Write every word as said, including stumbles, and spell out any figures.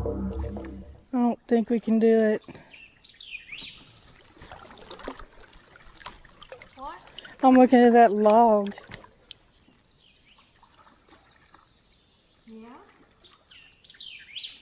I don't think we can do it. What? I'm looking at that log. Yeah?